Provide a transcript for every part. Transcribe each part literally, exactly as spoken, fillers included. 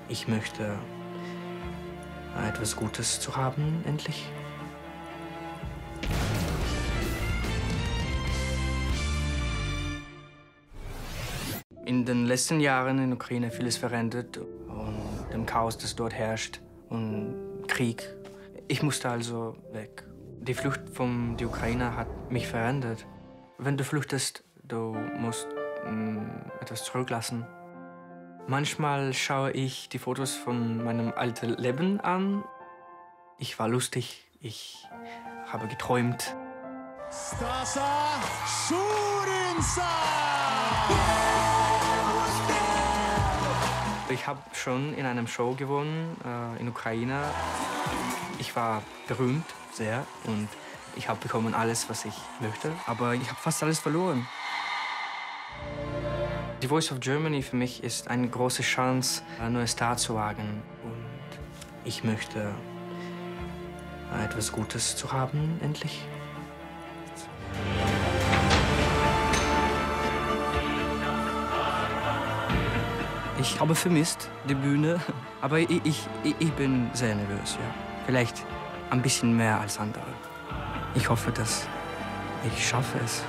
Ich möchte etwas Gutes zu haben, endlich. In den letzten Jahren in der Ukraine vieles verändert und dem Chaos, das dort herrscht und Krieg. Ich musste also weg. Die Flucht von der Ukraine hat mich verändert. Wenn du flüchtest, du musst mh, etwas zurücklassen. Manchmal schaue ich die Fotos von meinem alten Leben an. Ich war lustig, ich habe geträumt. Stasa Szurinsa! Ich habe schon in einem Show gewonnen äh, in Ukraine. Ich war berühmt, sehr, und ich habe bekommen alles, was ich möchte. Aber ich habe fast alles verloren. Die Voice of Germany für mich ist eine große Chance, einen neuen Start zu wagen. Und ich möchte etwas Gutes zu haben, endlich. Ich habe vermisst die Bühne, aber ich, ich, ich bin sehr nervös, ja. Vielleicht ein bisschen mehr als andere. Ich hoffe, dass ich schaffe es.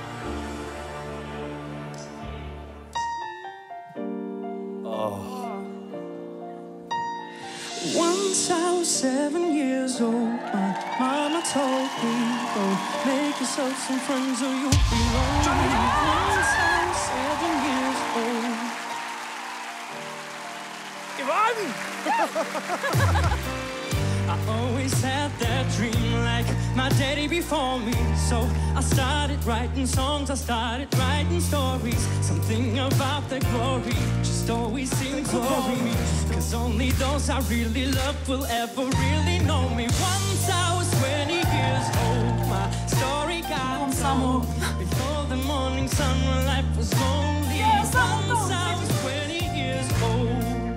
Once I was seven years old, my mama told me, go make yourself some friends or you'll be lonely. Once I was seven years old. I always had that dream like my daddy before me. So I started writing songs, I started writing stories. Something about the glory just always seemed to worry me. Cause only those I really loved will ever really know me. Once I was twenty years old, my story got told. Before the morning sun when life was lonely. Once I was twenty years old.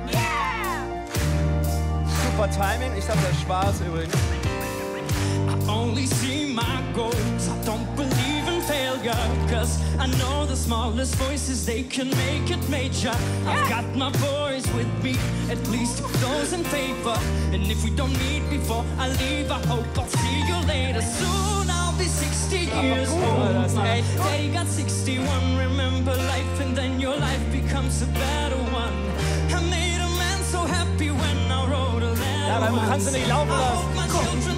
Super Timing, ich dachte, der Spaß übrigens. I only see my goals, I don't believe in failure. Cause I know the smallest voices, they can make it major. I've got my boys with me, at least those in favor. And if we don't meet before I leave, I hope I'll see you later. Soon I'll be sixty years old. My daddy got sixty-one, remember life and then your life becomes a better one. I made a man so happy when I wrote a letter. Ja, dann kannst du nicht laufen lassen.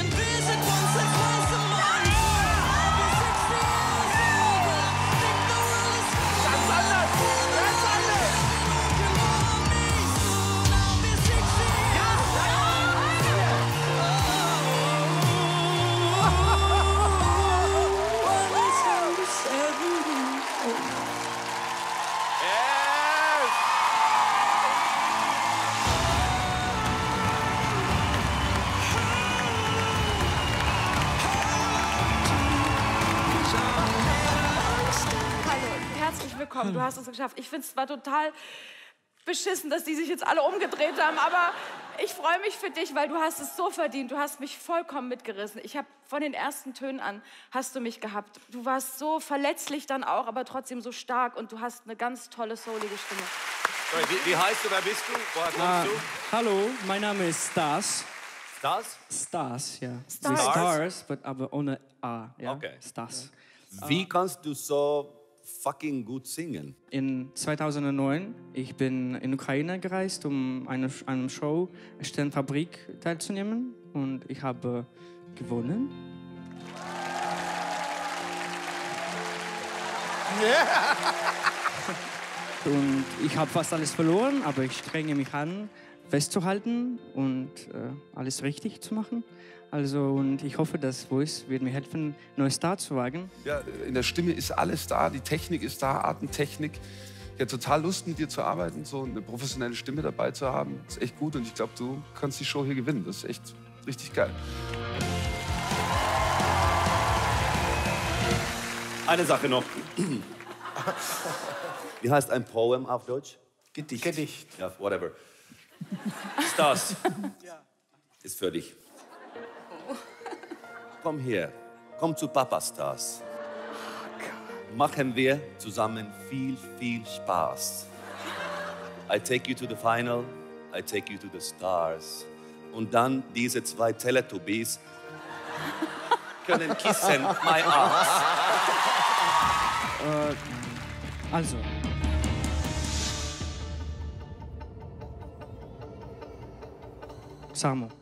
Willkommen, du hast es geschafft. Ich finde es zwar total beschissen, dass die sich jetzt alle umgedreht haben, aber ich freue mich für dich, weil du hast es so verdient. Du hast mich vollkommen mitgerissen. Ich habe von den ersten Tönen an hast du mich gehabt. Du warst so verletzlich dann auch, aber trotzdem so stark und du hast eine ganz tolle, soulige Stimme. Wie, wie heißt du, wer bist du? Woher kommst Ah, du? hallo, mein Name ist Stas. Stas? Stars, ja. Stars. Wie Stars, but aber ohne A. Ja? Okay. Stars. Wie kannst du so fucking gut singen? In zweitausendneun, ich bin in Ukraine gereist, um eine, eine Show Sternfabrik teilzunehmen und ich habe gewonnen. Yeah. Und ich habe fast alles verloren, aber ich strenge mich an, festzuhalten und äh, alles richtig zu machen. Also, und ich hoffe, dass Voice wird mir helfen, einen neuen Start zu wagen. Ja, in der Stimme ist alles da, die Technik ist da, Atemtechnik. Ich habe total Lust, mit dir zu arbeiten, so eine professionelle Stimme dabei zu haben. Das ist echt gut und ich glaube, du kannst die Show hier gewinnen. Das ist echt richtig geil. Eine Sache noch. Wie heißt ein Poem auf Deutsch? Gedicht. Gedicht. Ja, whatever. Stas. Ist für dich. Komm her, komm zu Papa Stas. Machen wir zusammen viel, viel Spaß. I take you to the final I take you to the stars. Und dann diese zwei Teletubbies können kissen my arms. Äh, also. Samo.